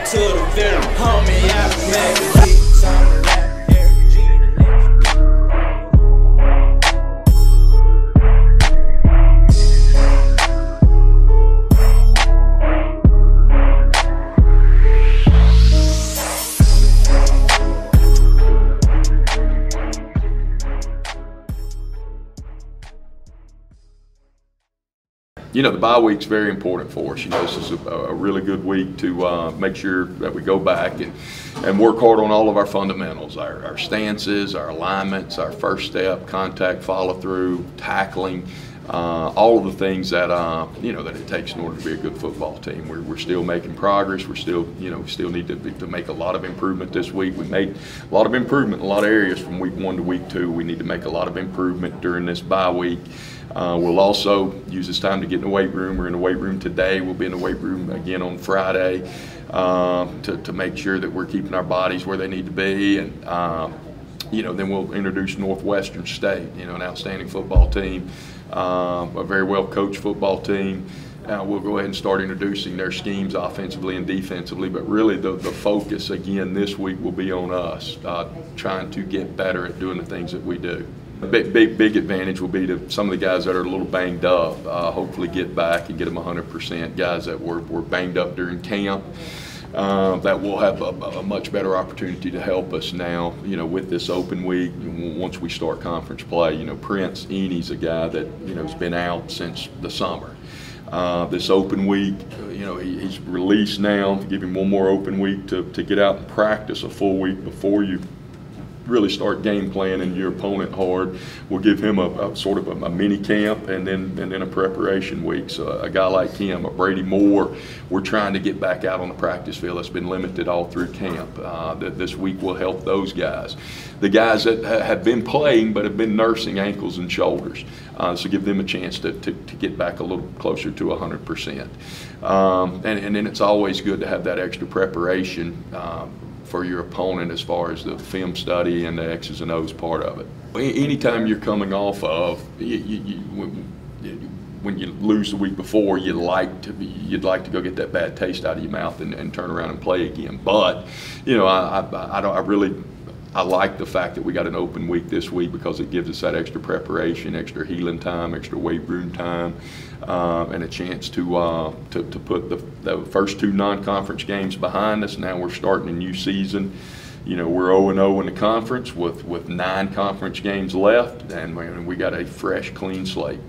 to the venom. Homie, I make beats on the rap. You know, the bye week's very important for us. You know, this is a really good week to make sure that we go back and work hard on all of our fundamentals, our stances, our alignments, our first step, contact, follow through, tackling, all of the things that you know that it takes in order to be a good football team. We're still making progress. We're still, you know, we still need to make a lot of improvement this week. We made a lot of improvement in a lot of areas from week 1 to week 2. We need to make a lot of improvement during this bye week. We'll also use this time to get in the weight room. We're in the weight room today. We'll be in the weight room again on Friday to make sure that we're keeping our bodies where they need to be. And you know, then we'll introduce Northwestern State, you know, an outstanding football team, a very well coached football team. We'll go ahead and start introducing their schemes offensively and defensively, but really the focus again this week will be on us, trying to get better at doing the things that we do. A big advantage will be to some of the guys that are a little banged up, hopefully get back and get them 100%. Guys that were banged up during camp, that will have a much better opportunity to help us now, you know, with this open week. Once we start conference play, you know, Prince Eney's a guy that, you know, has been out since the summer. This open week, you know, he's released now to give him one more open week to get out and practice a full week before you really start game planning your opponent hard. We'll give him a sort of a mini camp and then a preparation week. So a guy like him, a Brady Moore, we're trying to get back out on the practice field. It's been limited all through camp. This week will help those guys. The guys that have been playing but have been nursing ankles and shoulders. So give them a chance to get back a little closer to 100%. And then it's always good to have that extra preparation for your opponent as far as the film study and the X's and O's part of it. Anytime you're coming off of, when you lose the week before, you'd like to go get that bad taste out of your mouth and turn around and play again. But you know, I like the fact that we got an open week this week because it gives us that extra preparation, extra healing time, extra weight room time, and a chance to put the first 2 non-conference games behind us. Now we're starting a new season. You know, we're 0-0 in the conference with 9 conference games left, and we got a fresh, clean slate.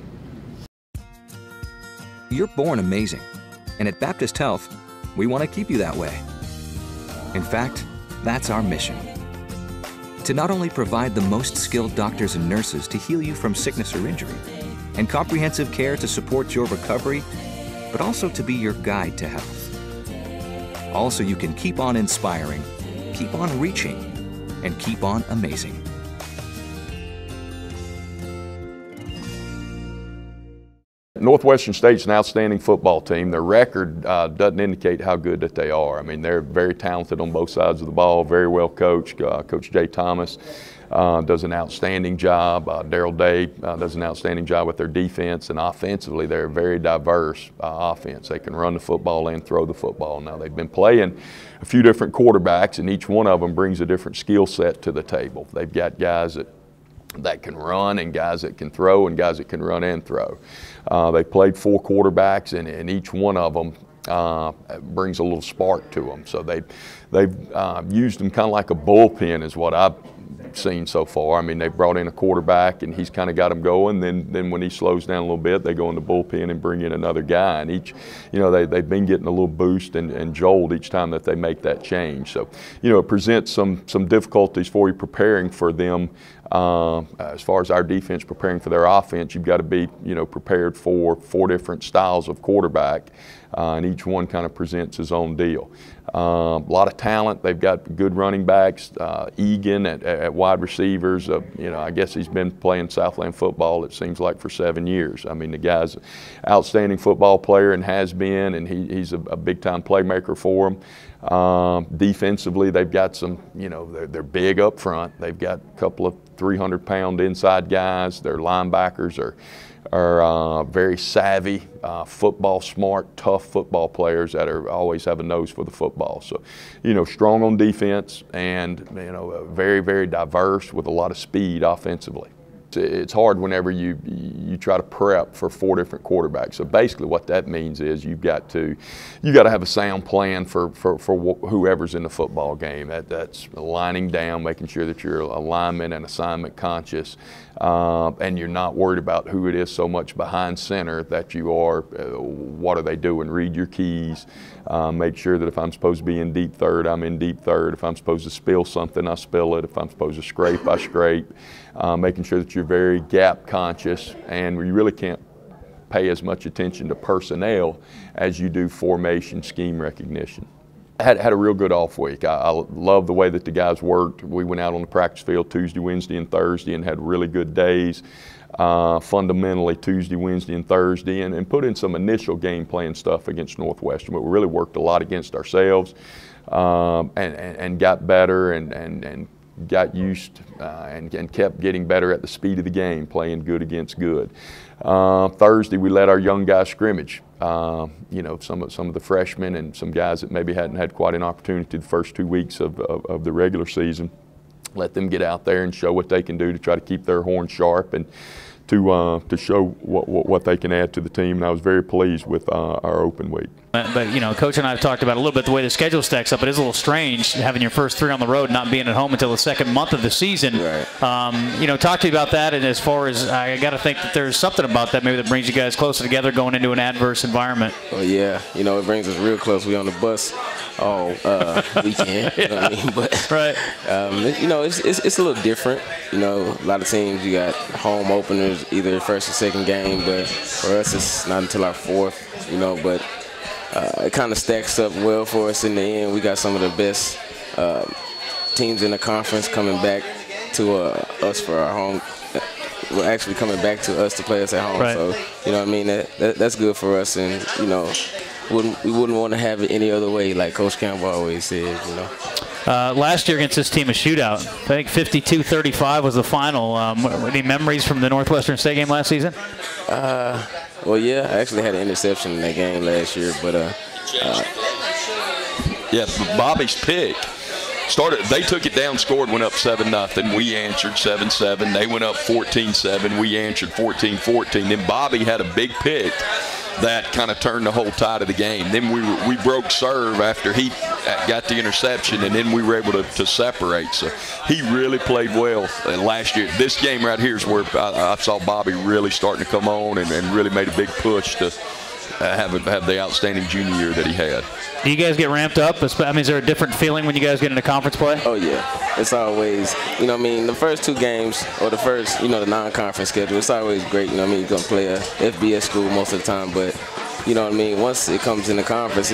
You're born amazing, and at Baptist Health, we want to keep you that way. In fact, that's our mission. To not only provide the most skilled doctors and nurses to heal you from sickness or injury, and comprehensive care to support your recovery, but also to be your guide to health. Also, you can keep on inspiring, keep on reaching, and keep on amazing. Northwestern State's an outstanding football team. Their record doesn't indicate how good that they are. I mean, they're very talented on both sides of the ball, very well coached. Coach Jay Thomas does an outstanding job. Darryl Day does an outstanding job with their defense, and offensively they're a very diverse offense. They can run the football and throw the football. Now they've been playing a few different quarterbacks, and each one of them brings a different skill set to the table. They've got guys that can run and guys that can throw and guys that can run and throw. They played 4 quarterbacks, and each one of them brings a little spark to them. So they've used them kind of like a bullpen is what I've seen so far. I mean, they brought in a quarterback and he's kind of got them going. Then when he slows down a little bit, they go in the bullpen and bring in another guy. And each, you know, they've been getting a little boost and jolt each time that they make that change. So, you know, it presents some difficulties for you preparing for them. As far as our defense preparing for their offense, you've got to be, you know, prepared for 4 different styles of quarterback, and each one kind of presents his own deal. A lot of talent. They've got good running backs. Egan at wide receivers. You know, I guess he's been playing Southland football, it seems like, for 7 years. I mean, the guy's an outstanding football player and has been, and he's a big-time playmaker for them. Defensively, they've got some, you know, they're big up front. They've got a couple of 300-pound inside guys. Their linebackers are very savvy, football smart, tough football players that always have a nose for the football. So, strong on defense and, very, very diverse with a lot of speed offensively. It's hard whenever you try to prep for 4 different quarterbacks. So basically what that means is you got to have a sound plan for whoever's in the football game. That's lining down, making sure that you're alignment and assignment conscious, and you're not worried about who it is so much behind center that you are, what are they doing? Read your keys. Make sure that if I'm supposed to be in deep third, I'm in deep third. If I'm supposed to spill something, I spill it. If I'm supposed to scrape, I scrape. Making sure that you're very gap conscious, and you really can't pay as much attention to personnel as you do formation, scheme recognition. I had a real good off week. I love the way that the guys worked. We went out on the practice field Tuesday, Wednesday, and Thursday and had really good days. Fundamentally Tuesday, Wednesday, and Thursday, and put in some initial game plan stuff against Northwestern, but we really worked a lot against ourselves, and got better and got used and kept getting better at the speed of the game, playing good against good. Thursday we let our young guys scrimmage. Some of the freshmen and some guys that maybe hadn't had quite an opportunity the first 2 weeks of the regular season. Let them get out there and show what they can do to try to keep their horn sharp and to show what they can add to the team. And I was very pleased with our open week. But Coach and I have talked about a little bit the way the schedule stacks up. It is a little strange having your first 3 on the road, not being at home until the second month of the season. Right. Talk to me about that. And as far as I got to think that there's something about that maybe that brings you guys closer together going into an adverse environment. Well, yeah, it brings us real close. We on the bus all weekend. You know what I mean? But right. It's a little different. A lot of teams you got home openers, either first or second game, but for us it's not until our 4th. But it kind of stacks up well for us in the end. We got some of the best teams in the conference coming back to us for our home. We're actually coming back to us to play us at home. Right. So, that's good for us. And, we wouldn't want to have it any other way, like Coach Campbell always says, Last year against this team, a shootout. I think 52-35 was the final. Any memories from the Northwestern State game last season? Well, yeah, I actually had an interception in that game last year, but Bobby's pick started. They took it down, scored, went up 7-0. We answered 7-7. They went up 14-7. We answered 14-14. Then Bobby had a big pick that kind of turned the whole tide of the game. Then we broke serve after he got the interception, and then we were able to separate. So he really played well last year. This game right here is where I saw Bobby really starting to come on and really made a big push to have the outstanding junior year that he had. Do you guys get ramped up? Is there a different feeling when you guys get into conference play? Oh, yeah. It's always, the first 2 games or the first, the non-conference schedule, it's always great. You're going to play a FBS school most of the time. But, once it comes in the conference,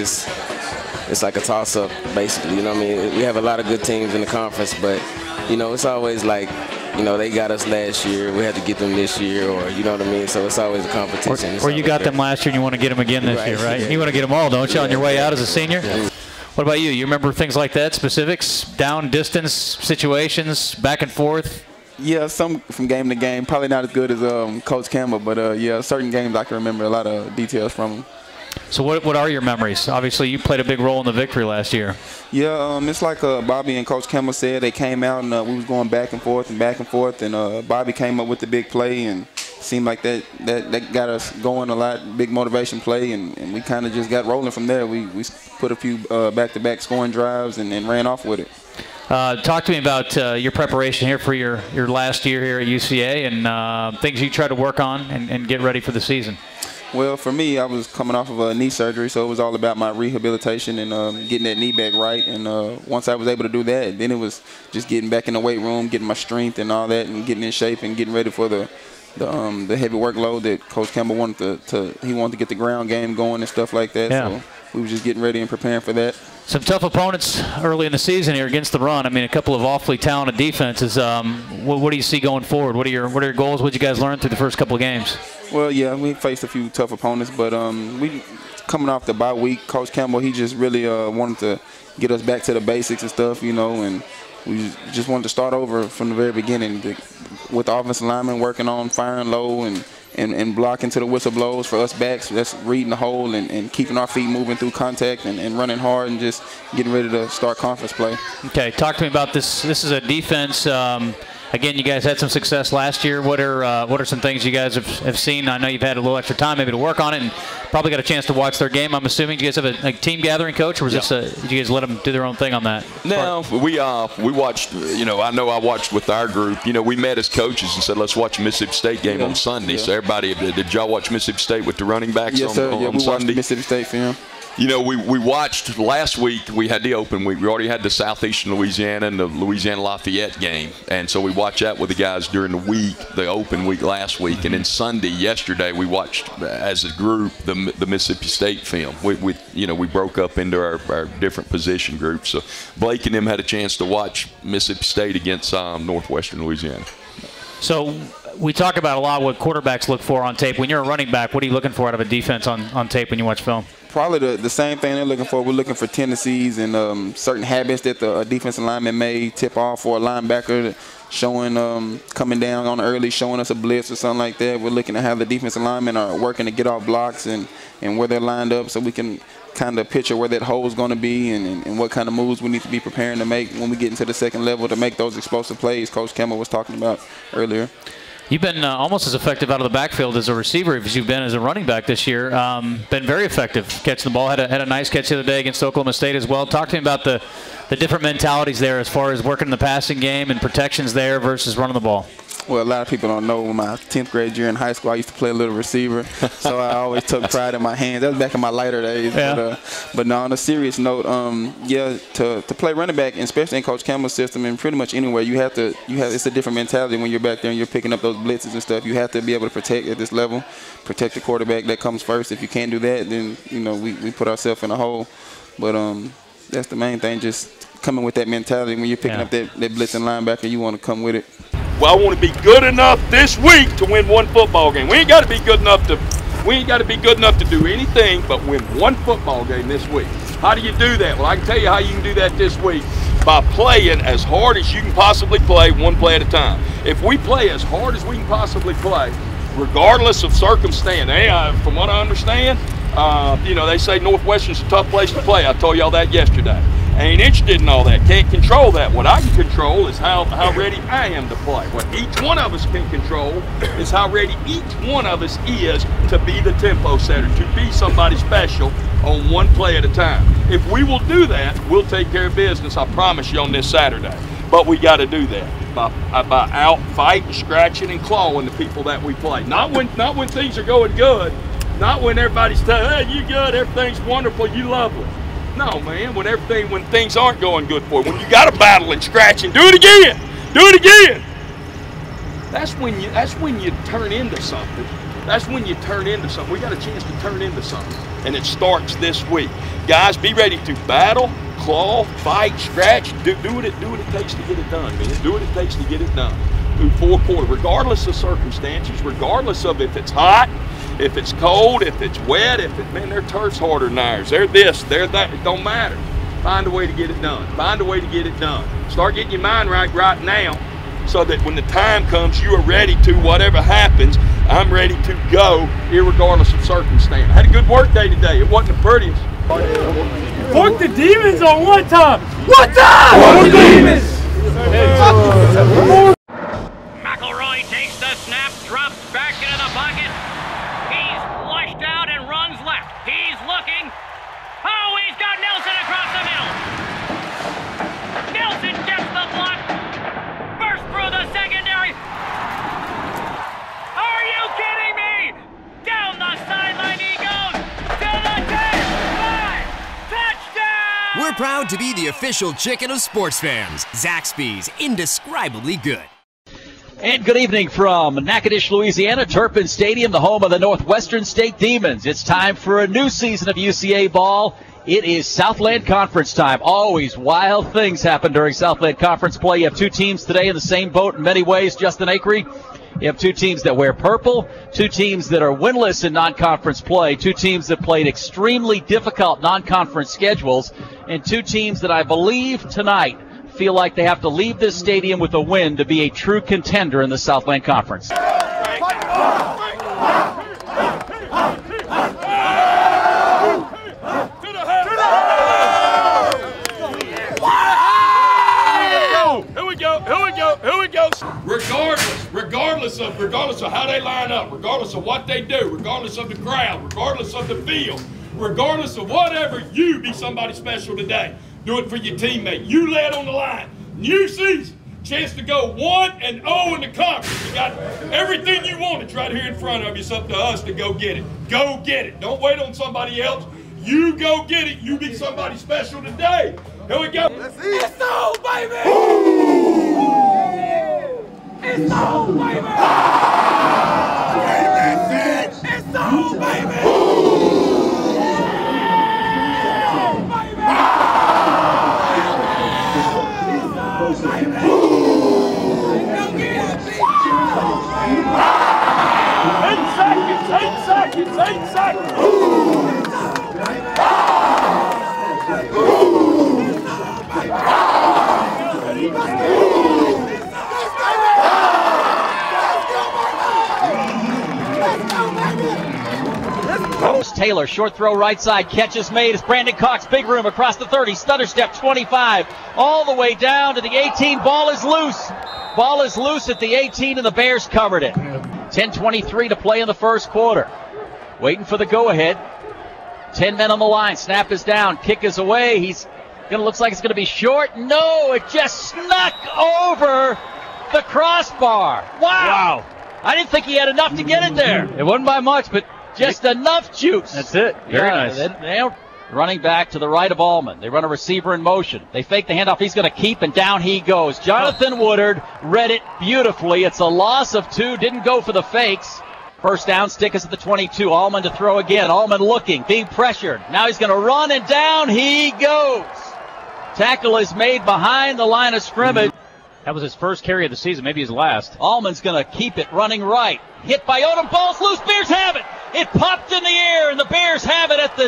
it's like a toss-up, basically. We have a lot of good teams in the conference, but, it's always like, they got us last year. We had to get them this year, or So it's always a competition. Or you got them last year and you want to get them again this year, right? Yeah. You want to get them all, don't you, on your way out as a senior? Yeah. What about you? You remember things like that, specifics, down, distance, situations, back and forth? Yeah, some from game to game. Probably not as good as Coach Campbell, but certain games I can remember a lot of details from them. So what are your memories? Obviously, you played a big role in the victory last year. Yeah, it's like Bobby and Coach Campbell said. They came out and we was going back and forth, and Bobby came up with the big play, and seemed like that got us going a lot, big motivation play, and we kind of just got rolling from there. We put a few back-to-back scoring drives and ran off with it. Talk to me about your preparation here for your last year here at UCA and things you try to work on and get ready for the season. Well, for me, I was coming off of a knee surgery, so it was all about my rehabilitation and getting that knee back right. And once I was able to do that, then it was just getting back in the weight room, getting my strength and all that, and getting in shape and getting ready for the heavy workload that Coach Campbell wanted he wanted to get the ground game going and stuff like that. Yeah. So we were just getting ready and preparing for that. Some tough opponents early in the season here against the run. A couple of awfully talented defenses. What do you see going forward? What are your goals? What did you guys learn through the first couple of games? Well, yeah, we faced a few tough opponents, but we coming off the bye week. Coach Campbell, he just really wanted to get us back to the basics and stuff, and we just wanted to start over from the very beginning with the offensive linemen working on firing low and and blocking to the whistle blows for us backs. That's reading the hole and keeping our feet moving through contact and running hard and just getting ready to start conference play. Okay, talk to me about this. This is a defense. Again, you guys had some success last year. What are some things you guys have seen? I know you've had a little extra time maybe to work on it and probably got a chance to watch their game. I'm assuming you guys have a team gathering coach, or was did you guys let them do their own thing on that? No, we watched. I know I watched with our group. We met as coaches and said, let's watch a Mississippi State game on Sunday. Yeah. So everybody, did y'all watch Mississippi State with the running backs on sir. Yeah, on we Sunday? Watched the Mississippi State film. We watched last week. We had the open week. We already had the Southeastern Louisiana and the Louisiana Lafayette game, and so we watched that with the guys during the week, the open week last week, and then Sunday, yesterday, we watched as a group the Mississippi State film. We broke up into our different position groups. So Blake and them had a chance to watch Mississippi State against Northwestern Louisiana. So we talk about a lot what quarterbacks look for on tape. When you're a running back, what are you looking for out of a defense on tape when you watch film? Probably the same thing they're looking for. We're looking for tendencies and certain habits that the defensive lineman may tip off for a linebacker, showing coming down on early, showing us a blitz or something like that. We're looking at how the defensive linemen are working to get off blocks and where they're lined up, so we can kind of picture where that hole is going to be and what kind of moves we need to be preparing to make when we get into the second level to make those explosive plays Coach Campbell was talking about earlier. You've been almost as effective out of the backfield as a receiver as you've been as a running back this year. Been very effective catching the ball. Had a nice catch the other day against Oklahoma State as well. Talk to me about the different mentalities there as far as working in the passing game and protections there versus running the ball. Well, a lot of people don't know, in my 10th grade year in high school, I used to play a little receiver, so I always took pride in my hands. That was back in my lighter days. Yeah. But no, on a serious note, to play running back, especially in Coach Campbell's system and pretty much anywhere, it's a different mentality when you're back there and you're picking up those blitzes and stuff. You have to be able to protect at this level, protect the quarterback. That comes first. If you can't do that, then we put ourselves in a hole. But that's the main thing, just coming with that mentality. When you're picking up that blitzing linebacker, you want to come with it. Well, I want to be good enough this week to win one football game. We ain't got to be good enough to do anything but win one football game this week. How do you do that? Well, I can tell you how you can do that this week. By playing as hard as you can possibly play, one play at a time. If we play as hard as we can possibly play, regardless of circumstance, from what I understand, they say Northwestern's a tough place to play. I told y'all that yesterday. I ain't interested in all that. Can't control that. What I can control is how ready I am to play. What each one of us can control is how ready each one of us is to be the tempo setter, to be somebody special on one play at a time. If we will do that, we'll take care of business, I promise you, on this Saturday. But we got to do that by out fighting, scratching, and clawing the people that we play. Not when things are going good. Not when everybody's telling, hey, you good, everything's wonderful, you lovely. No, man, when things aren't going good for you, when you got to battle and scratch and do it again. That's when you turn into something. That's when you turn into something. We got a chance to turn into something, and it starts this week. Guys, be ready to battle, claw, fight, scratch. Do what it takes to get it done, man. Do what it takes to get it done through 4 quarters, regardless of circumstances, regardless of if it's hot, if it's cold, if it's wet, their turf's harder than ours. They're this, they're that, it don't matter. Find a way to get it done. Find a way to get it done. Start getting your mind right now so that when the time comes, you are ready to, whatever happens, I'm ready to go, irregardless of circumstance. I had a good work day today. It wasn't the prettiest. Work the demons on one time. One time! Work the demons! McElroy takes the snap, drops back into the pocket. He's flushed out and runs left. He's looking. Oh, he's got Nelson across the middle. Nelson gets the block. Burst through the secondary. Are you kidding me? Down the sideline he goes to the 10-5. Touchdown! We're proud to be the official chicken of sports fans. Zaxby's, indescribably good. And good evening from Natchitoches, Louisiana, Turpin Stadium, the home of the Northwestern State Demons. It's time for a new season of UCA ball. It is Southland Conference time. Always wild things happen during Southland Conference play. You have 2 teams today in the same boat in many ways, Justin Acree. You have 2 teams that wear purple, 2 teams that are winless in non-conference play, 2 teams that played extremely difficult non-conference schedules, and 2 teams that I believe tonight feel like they have to leave this stadium with a win to be a true contender in the Southland Conference. Regardless of how they line up, regardless of what they do, regardless of the crowd, regardless of the field, regardless of whatever, you be somebody special today. Do it for your teammate. You led on the line. New season, chance to go 1-0 in the conference. You got everything you want. It's right here in front of you. It's up to us to go get it. Go get it. Don't wait on somebody else. You go get it. You be somebody special today. Here we go. Let's see it. It's on, baby! It's on, baby! It's on, baby! Eight seconds! Taylor, short throw right side, catch is made. It's Brandon Cox, big room across the 30, stutter step 25, all the way down to the 18. Ball is loose. Ball is loose at the 18, and the Bears covered it. 10:23 to play in the first quarter. Waiting for the go-ahead. 10 men on the line. Snap is down. Kick is away. Looks like it's going to be short. No, it just snuck over the crossbar. Wow. I didn't think he had enough to get it there. It wasn't by much, but just enough juice. That's it. Very nice. They're running back to the right of Allman. They run a receiver in motion. They fake the handoff. He's going to keep, and down he goes. Jonathan Woodard read it beautifully. It's a loss of 2. Didn't go for the fakes. First down, stick is at the 22. Allman to throw again. Allman looking, being pressured. Now he's going to run, and down he goes. Tackle is made behind the line of scrimmage. That was his first carry of the season, maybe his last. Allman's going to keep it running right. Hit by Odom. Ball's loose. Bears have it. It popped in the air, and the Bears have it at the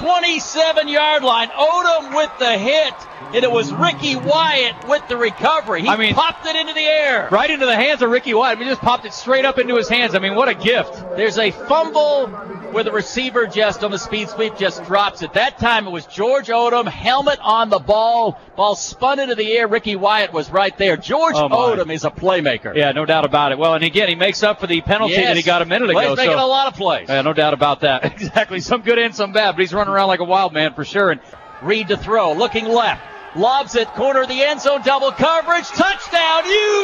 27-yard line. Odom with the hit, and it was Ricky Wyatt with the recovery. He popped it into the air. Right into the hands of Ricky Wyatt. He just popped it straight up into his hands. I mean, what a gift. There's a fumble where the receiver just on the speed sweep just drops it. That time it was George Odom, helmet on the ball. Ball spun into the air. Ricky Wyatt was right there. George Odom is a playmaker. Yeah, no doubt about it. Well, and again, he makes up for the penalty that he got a minute ago. He's making a lot of plays. Yeah, no doubt about that. Exactly. Some good and some bad, but he's running around like a wild man for sure. And Reed to throw, looking left. Lobs it, corner of the end zone, double coverage, touchdown,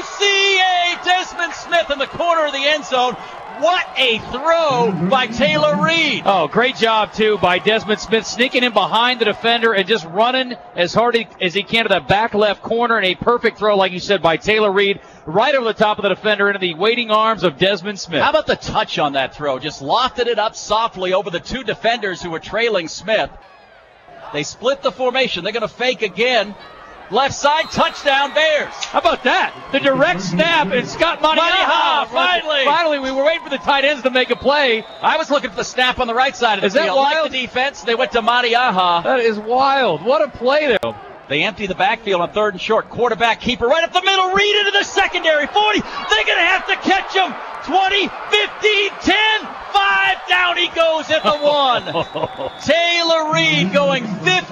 UCA! Desmond Smith in the corner of the end zone. What a throw by Taylor Reed. Oh, great job, too, by Desmond Smith, sneaking in behind the defender and just running as hard as he can to that back left corner, and a perfect throw, like you said, by Taylor Reed, right over the top of the defender into the waiting arms of Desmond Smith. How about the touch on that throw? Just lofted it up softly over the 2 defenders who were trailing Smith. They split the formation. They're going to fake again. Left side, touchdown, Bears. How about that? The direct snap, and Scott Maniaha. Finally, we were waiting for the tight ends to make a play. I was looking for the snap on the right side of the field. Is that wild? Like the defense, they went to Maniaha. That is wild. What a play there. They empty the backfield on 3rd and short. Quarterback keeper right up the middle. Reed into the secondary. 40. They're going to have to catch him. 20, 15, 10, 5. Down he goes at the 1. Taylor Reed going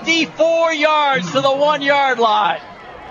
54 yards to the 1-yard line.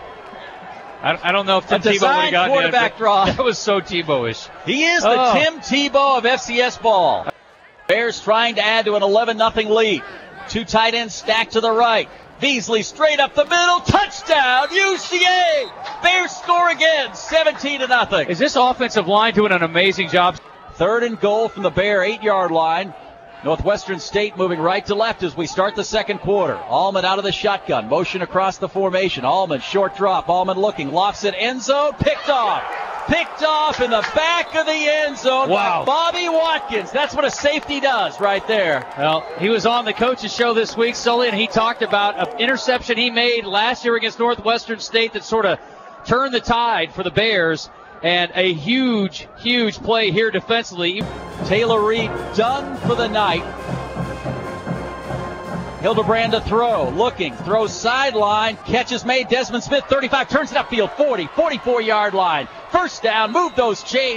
I don't know if Tim Tebow would have gotten quarterback draw. That was so Tebow-ish. He is the Tim Tebow of FCS ball. Bears trying to add to an 11-0 lead. 2 tight ends stacked to the right. Beasley straight up the middle, touchdown, UCA! Bears score again, 17-0. Is this offensive line doing an amazing job? 3rd and goal from the Bear 8-yard line. Northwestern State moving right to left as we start the second quarter. Allman out of the shotgun, motion across the formation. Allman, short drop, Allman looking, lofts it, end zone, picked off. Picked off in the back of the end zone by Bobby Watkins. That's what a safety does right there. Well, he was on the coach's show this week, Sully, and he talked about an interception he made last year against Northwestern State that sort of turned the tide for the Bears, and a huge, huge play here defensively. Taylor Reed done for the night. Hildebrand to throw, looking, throws sideline, catches made, Desmond Smith, 35, turns it upfield, 40, 44-yard line. First down, move those chains.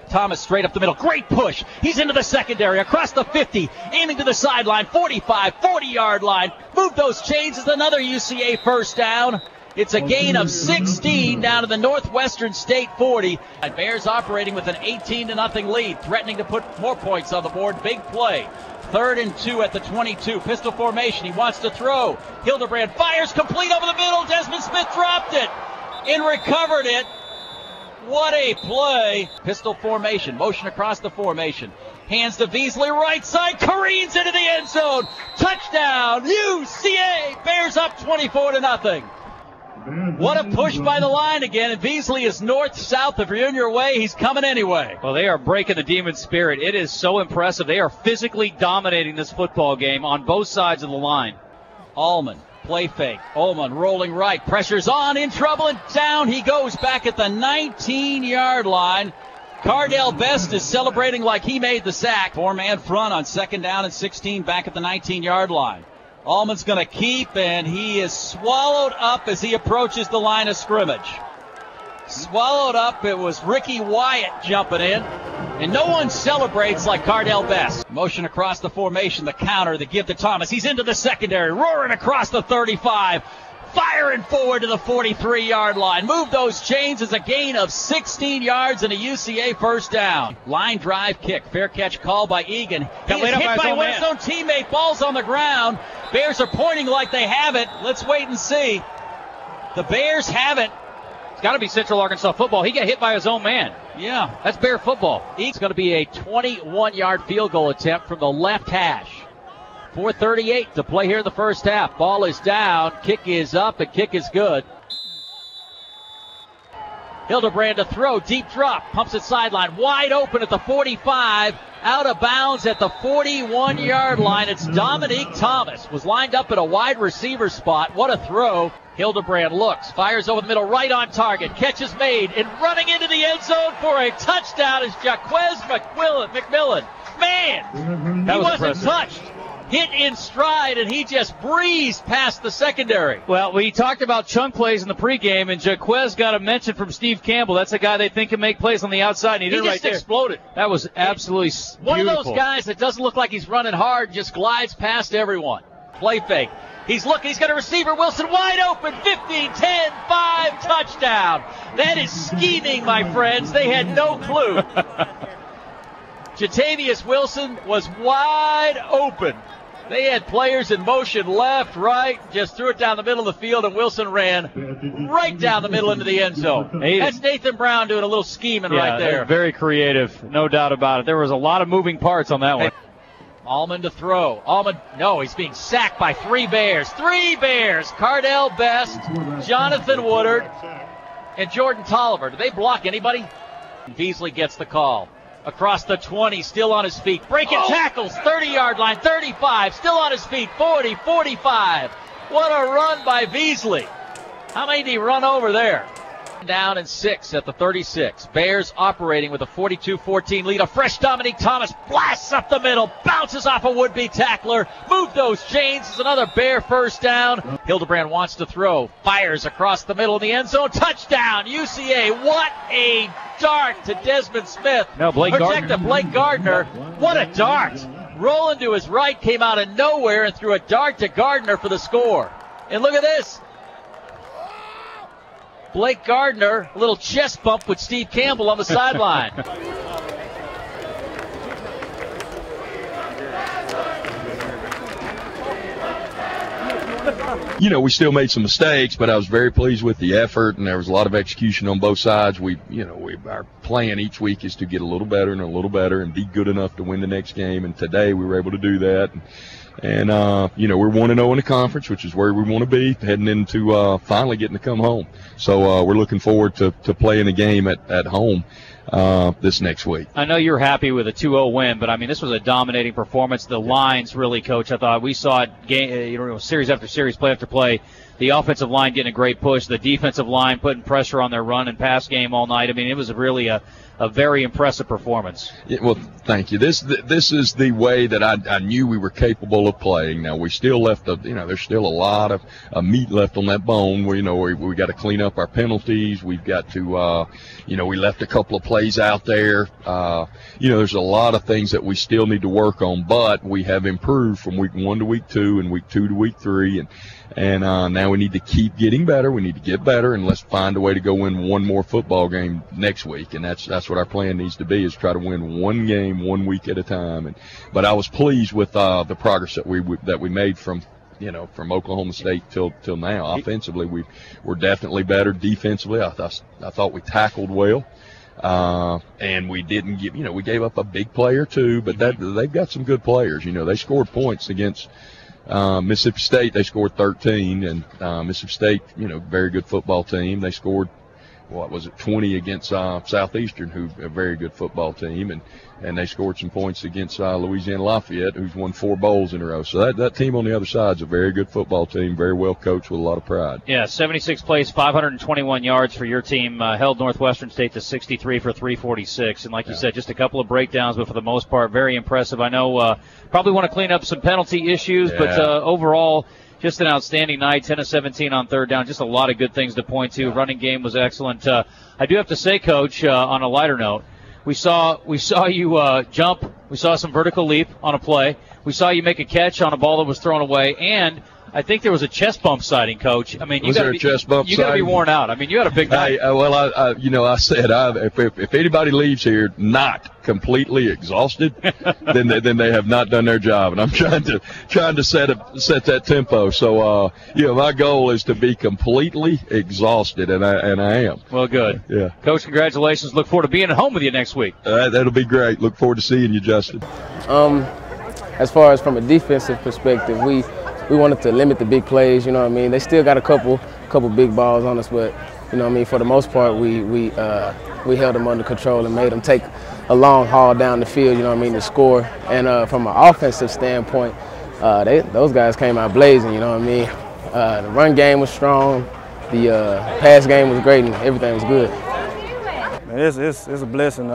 Thomas straight up the middle. Great push. He's into the secondary, across the 50, aiming to the sideline, 45, 40-yard line. Move those chains. It's another UCA first down. It's a gain of 16 down to the Northwestern State 40. Bears operating with an 18-0 lead, threatening to put more points on the board. Big play. 3rd and 2 at the 22. Pistol formation. He wants to throw. Hildebrand fires complete over the middle. Desmond Smith dropped it and recovered it. What a play. Pistol formation. Motion across the formation. Hands to Beasley, right side. Careens into the end zone. Touchdown. UCA. Bears up 24-0. What a push by the line again. And Beasley is north-south. If you're in your way, he's coming anyway. Well, they are breaking the Demon spirit. It is so impressive. They are physically dominating this football game on both sides of the line. Allman, play fake. Ullman rolling right. Pressure's on, in trouble, and down he goes back at the 19-yard line. Cardell Best is celebrating like he made the sack. 4-man front on 2nd down and 16 back at the 19-yard line. Allman's going to keep, and he is swallowed up as he approaches the line of scrimmage. Swallowed up. It was Ricky Wyatt jumping in, and no one celebrates like Cardell Best. Motion across the formation, the counter, the give to Thomas. He's into the secondary, roaring across the 35. Firing forward to the 43-yard line. Move those chains as a gain of 16 yards and a UCA first down. Line drive kick. Fair catch call by Egan. He is hit by one of his own teammate. Ball's on the ground. Bears are pointing like they have it. Let's wait and see. The Bears have it. It's got to be Central Arkansas football. He got hit by his own man. Yeah. That's Bear football. It's going to be a 21-yard field goal attempt from the left hash. 4:38 to play here in the first half. Ball is down. Kick is up, and kick is good. Hildebrand to throw. Deep drop. Pumps it sideline. Wide open at the 45. Out of bounds at the 41-yard line. It's Dominique Thomas. Was lined up at a wide receiver spot. What a throw. Hildebrand looks. Fires over the middle. Right on target. Catch is made. And running into the end zone for a touchdown is Jaquez McMillan. Man, he wasn't touched. Hit in stride, and he just breezed past the secondary. Well, we talked about chunk plays in the pregame, and Jaquez got a mention from Steve Campbell. That's a guy they think can make plays on the outside, and he did right there. He just exploded. That was absolutely beautiful. One of those guys that doesn't look like he's running hard, just glides past everyone. Play fake. He's looking. He's got a receiver. Wilson wide open. 15, 10, 5, touchdown. That is scheming, my friends. They had no clue. Jatavius Wilson was wide open. They had players in motion left, right, just threw it down the middle of the field, and Wilson ran right down the middle into the end zone. That's Nathan Brown doing a little scheming right there. Very creative, no doubt about it. There was a lot of moving parts on that one. Allman to throw. Allman, no, he's being sacked by 3 Bears. 3 Bears. Cardell Best, Jonathan Woodard, and Jordan Tolliver. Do they block anybody? Beasley gets the call. Across the 20, still on his feet. Breaking tackles, 30-yard line, 35, still on his feet, 40, 45. What a run by Beasley. How many did he run over there? Down and 6 at the 36. Bears operating with a 42-14 lead. A fresh Dominique Thomas blasts up the middle, bounces off a would-be tackler. Move those chains. It's another Bear first down. Hildebrand wants to throw. Fires across the middle of the end zone. Touchdown, UCA. What a dart to Desmond Smith. No, Blake Gardner. What a dart. Rolling to his right, came out of nowhere and threw a dart to Gardner for the score. And look at this. Blake Gardner, a little chest bump with Steve Campbell on the sideline. You know, we still made some mistakes, but I was very pleased with the effort, and there was a lot of execution on both sides. Our plan each week is to get a little better and be good enough to win the next game, and today we were able to do that. And we're 1-0 in the conference, which is where we want to be, heading into finally getting to come home. So we're looking forward to playing the game at home this next week. I know you're happy with a 2-0 win, but I mean, this was a dominating performance. The lines really, Coach, I thought we saw it series after series, play after play. the offensive line getting a great push, the defensive line putting pressure on their run and pass game all night. I mean, it was really a very impressive performance. Yeah, well, thank you. This is the way that I knew we were capable of playing. Now, we still left there's still a lot of meat left on that bone. We got to clean up our penalties. We've got to, we left a couple of plays out there. There's a lot of things that we still need to work on, but we have improved from week 1 to week 2 and week 2 to week 3. And now we need to keep getting better. We need to get better, and let's find a way to go win one more football game next week. And that's what our plan needs to be, is try to win one game 1 week at a time. But I was pleased with the progress that we made from Oklahoma State till now. Offensively, we're definitely better. Defensively, I thought we tackled well. And we didn't we gave up a big play or two, but they've got some good players. They scored points against Mississippi State. They scored 13, and Mississippi State, very good football team. They scored, 20 against Southeastern, who's a very good football team, and they scored some points against Louisiana Lafayette, who's won 4 bowls in a row. So that team on the other side is a very good football team, very well coached with a lot of pride. Yeah, 76 plays, 521 yards for your team, held Northwestern State to 63 for 346. And like you said, just a couple of breakdowns, but for the most part, very impressive. I know probably want to clean up some penalty issues, but overall, just an outstanding night, 10 of 17 on third down. Just a lot of good things to point to. Running game was excellent. I do have to say, Coach, on a lighter note, we saw you jump. We saw some vertical leap on a play. We saw you make a catch on a ball that was thrown away, and I think there was a chest bump sighting, Coach. I mean, you got to be worn out. I mean, you had a big night. I said if anybody leaves here not completely exhausted, then they have not done their job. And I'm trying to set that tempo. So my goal is to be completely exhausted, and I am. Well, good. Yeah, Coach, congratulations. Look forward to being at home with you next week. That'll be great. Look forward to seeing you, Justin. As far as from a defensive perspective, we wanted to limit the big plays. They still got a couple big balls on us, but for the most part, we held them under control and made them take a long haul down the field. To score. And from an offensive standpoint, those guys came out blazing. The run game was strong, the pass game was great, and everything was good. Man, it's a blessing.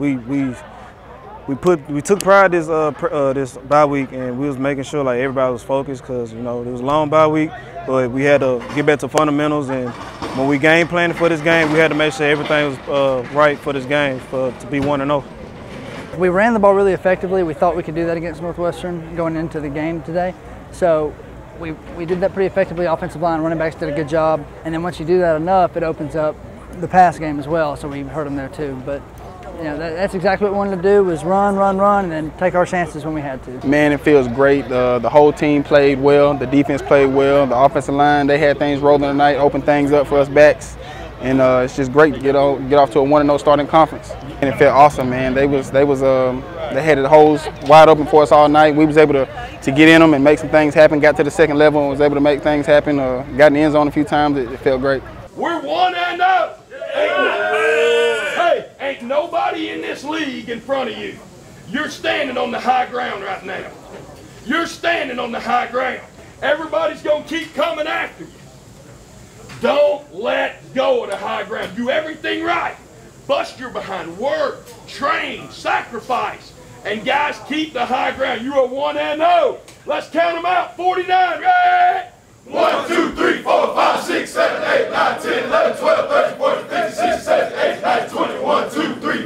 We took pride this bye week, and we was making sure like everybody was focused, because it was a long bye week, but we had to get back to fundamentals. And when we game planned for this game, we had to make sure everything was right for this game to be 1-0. We ran the ball really effectively. We thought we could do that against Northwestern going into the game today, so we did that pretty effectively. Offensive line, running backs did a good job, and then once you do that enough, it opens up the pass game as well. So we hurt them there too, but. That's exactly what we wanted to do, was run, and then take our chances when we had to. Man, it feels great. The whole team played well. The defense played well. The offensive line, they had things rolling tonight, opened things up for us backs. And it's just great to get off to a 1-0 starting conference. And it felt awesome, man. They had the holes wide open for us all night. We was able to get in them and make some things happen. Got to the second level and was able to make things happen. Got in the end zone a few times. It felt great. We're 1-0. Hey, ain't nobody in this league in front of you. You're standing on the high ground right now. You're standing on the high ground. Everybody's going to keep coming after you. Don't let go of the high ground. Do everything right. Bust your behind. Work, train, sacrifice. And guys, keep the high ground. You are 1-0. Let's count them out. 49. Right? 1, 2, 3, 4, 5, 6, 7, 8, 9, 10, 11, 12, 13, 14, 15, 16, 17, 18, 19, 20, 1, 2, 3,